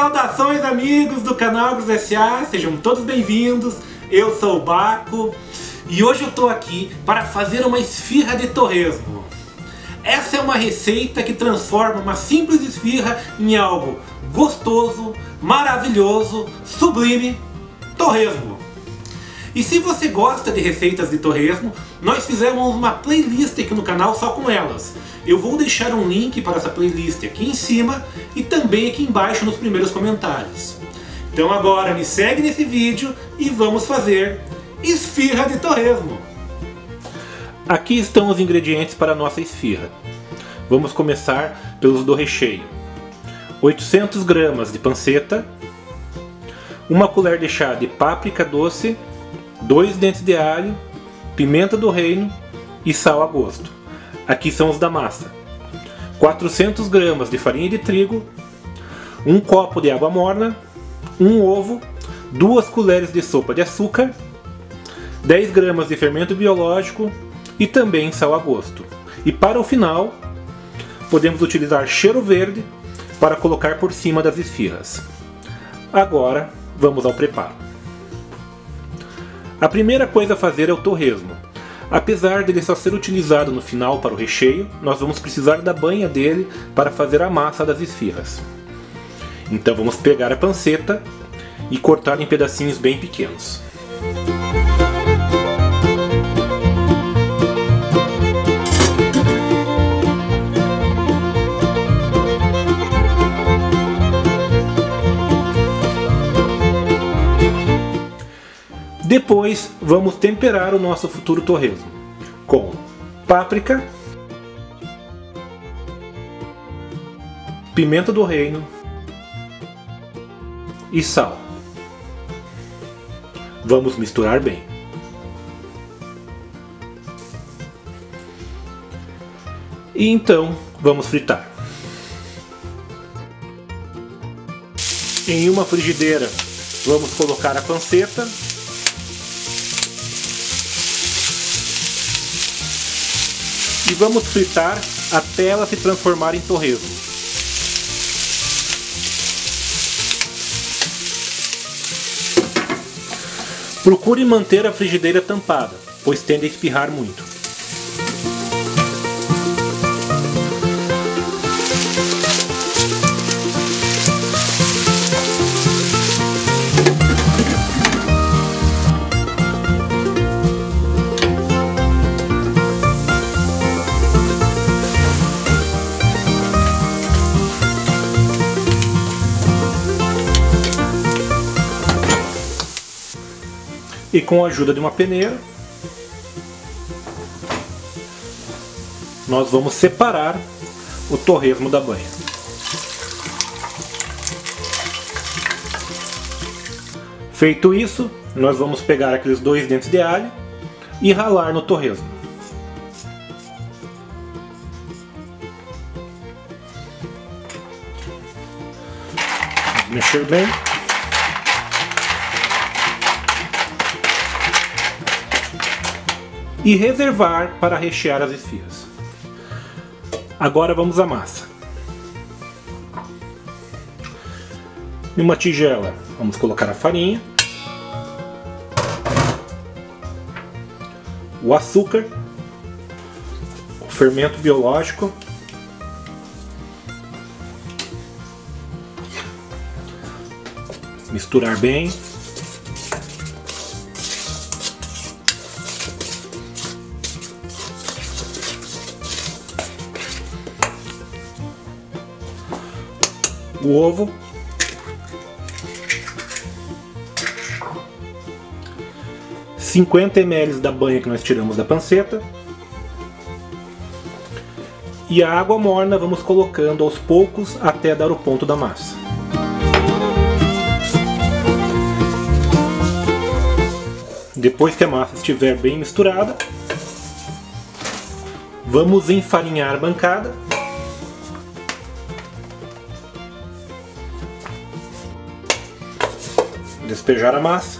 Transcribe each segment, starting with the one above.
Saudações, amigos do canal Agros S.A., sejam todos bem-vindos. Eu sou o Baco e hoje eu tô aqui para fazer uma esfirra de torresmo. Essa é uma receita que transforma uma simples esfirra em algo gostoso, maravilhoso, sublime, torresmo. E se você gosta de receitas de torresmo, nós fizemos uma playlist aqui no canal só com elas. Eu vou deixar um link para essa playlist aqui em cima e também aqui embaixo nos primeiros comentários. Então agora me segue nesse vídeo e vamos fazer esfirra de torresmo. Aqui estão os ingredientes para a nossa esfirra. Vamos começar pelos do recheio. 800 gramas de panceta, 1 colher de chá de páprica doce, 2 dentes de alho, pimenta do reino e sal a gosto. Aqui são os da massa. 400 gramas de farinha de trigo, 1 copo de água morna, 1 ovo, 2 colheres de sopa de açúcar, 10 gramas de fermento biológico e também sal a gosto. E para o final, podemos utilizar cheiro verde para colocar por cima das esfirras. Agora, vamos ao preparo. A primeira coisa a fazer é o torresmo. Apesar dele só ser utilizado no final para o recheio, nós vamos precisar da banha dele para fazer a massa das esfirras. Então vamos pegar a panceta e cortar em pedacinhos bem pequenos. Depois vamos temperar o nosso futuro torresmo com páprica, pimenta do reino e sal. Vamos misturar bem. E então vamos fritar. Em uma frigideira vamos colocar a panceta. E vamos fritar até ela se transformar em torresmo. Procure manter a frigideira tampada, pois tende a espirrar muito. E com a ajuda de uma peneira, nós vamos separar o torresmo da banha. Feito isso, nós vamos pegar aqueles 2 dentes de alho e ralar no torresmo. Vamos mexer bem. E reservar para rechear as esfirras. Agora vamos à massa. Em uma tigela vamos colocar a farinha, o açúcar, o fermento biológico, misturar bem. O ovo, (50 ml) da banha que nós tiramos da panceta, e a água morna vamos colocando aos poucos até dar o ponto da massa. Depois que a massa estiver bem misturada, vamos enfarinhar a bancada. Despejar a massa.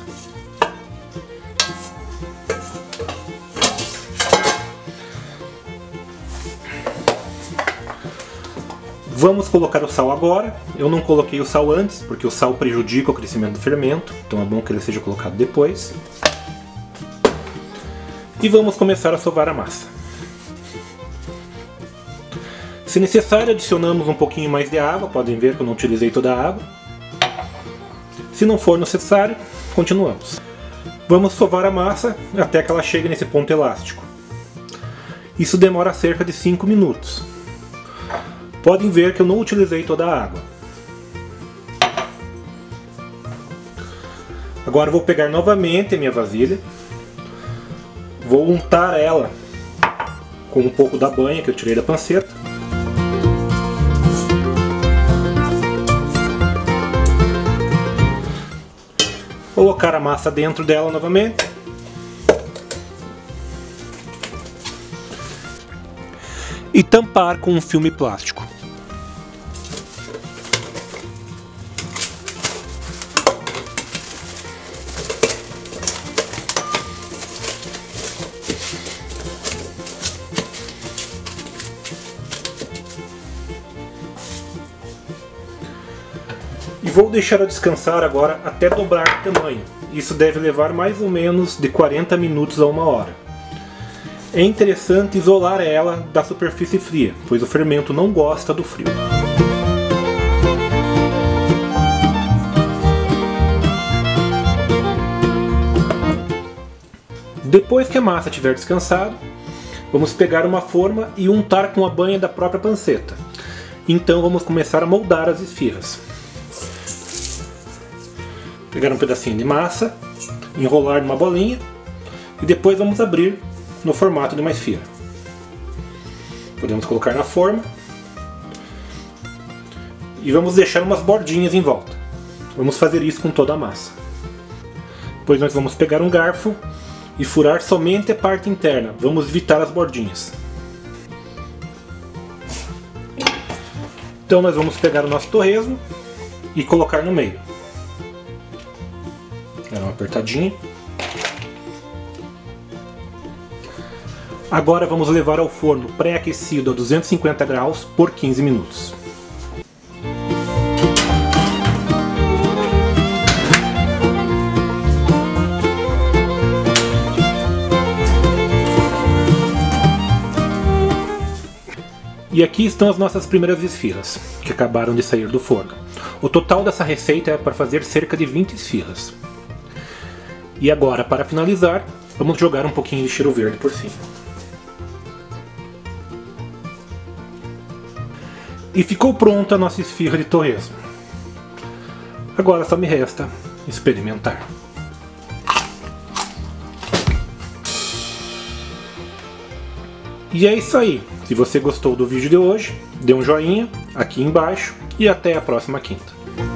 Vamos colocar o sal agora. Eu não coloquei o sal antes, porque o sal prejudica o crescimento do fermento, então é bom que ele seja colocado depois. E vamos começar a sovar a massa. Se necessário, adicionamos um pouquinho mais de água, podem ver que eu não utilizei toda a água. Se não for necessário, continuamos. Vamos sovar a massa até que ela chegue nesse ponto elástico. Isso demora cerca de 5 minutos. Podem ver que eu não utilizei toda a água. Agora vou pegar novamente a minha vasilha. Vou untar ela com um pouco da banha que eu tirei da panceta. Colocar a massa dentro dela novamente. E tampar com um filme plástico. E vou deixar ela descansar agora até dobrar de tamanho. Isso deve levar mais ou menos de 40 minutos a 1 hora. É interessante isolar ela da superfície fria, pois o fermento não gosta do frio. Depois que a massa tiver descansado, vamos pegar uma forma e untar com a banha da própria panceta. Então vamos começar a moldar as esfirras. Pegar um pedacinho de massa, enrolar numa bolinha e depois vamos abrir no formato de uma esfirra. Podemos colocar na forma e vamos deixar umas bordinhas em volta. Vamos fazer isso com toda a massa. Depois nós vamos pegar um garfo e furar somente a parte interna. Vamos evitar as bordinhas. Então nós vamos pegar o nosso torresmo e colocar no meio. Dá uma apertadinha. Agora vamos levar ao forno pré-aquecido a 250 graus por 15 minutos. E aqui estão as nossas primeiras esfirras, que acabaram de sair do forno. O total dessa receita é para fazer cerca de 20 esfirras. E agora, para finalizar, vamos jogar um pouquinho de cheiro verde por cima. E ficou pronta a nossa esfirra de torresmo. Agora só me resta experimentar. E é isso aí. Se você gostou do vídeo de hoje, dê um joinha aqui embaixo e até a próxima quinta.